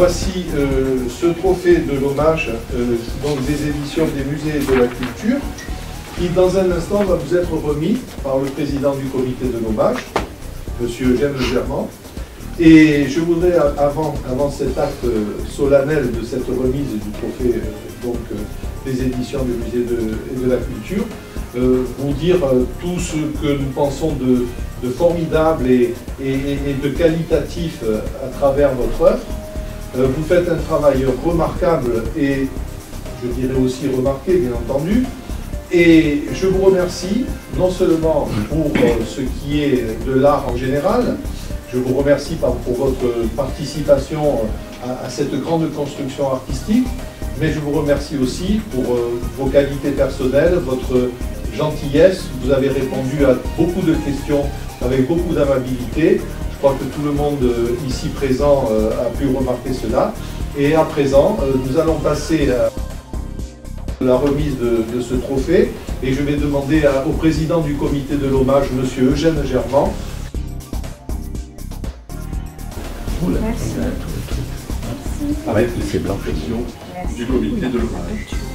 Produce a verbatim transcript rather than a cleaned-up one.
voici euh, ce trophée de l'hommage euh, donc des éditions des musées de la culture, qui dans un instant va vous être remis par le président du comité de l'hommage, M. Eugène Germand. Et je voudrais, avant, avant cet acte solennel de cette remise du trophée euh, donc, euh, des éditions des musées de, et de la culture, euh, vous dire euh, tout ce que nous pensons de, de formidable et, et, et de qualitatif euh, à travers votre œuvre. Euh, vous faites un travail remarquable et je dirais aussi remarqué, bien entendu. Et je vous remercie non seulement pour euh, ce qui est de l'art en général, je vous remercie pour votre participation à, à cette grande construction artistique, mais je vous remercie aussi pour euh, vos qualités personnelles, votre gentillesse. Vous avez répondu à beaucoup de questions avec beaucoup d'amabilité. Je crois que tout le monde euh, ici présent euh, a pu remarquer cela. Et à présent, euh, nous allons passer à la remise de, de ce trophée. Et je vais demander à, au président du comité de l'hommage, M. Eugène Germand. Merci. Avec les du comité de l'hommage.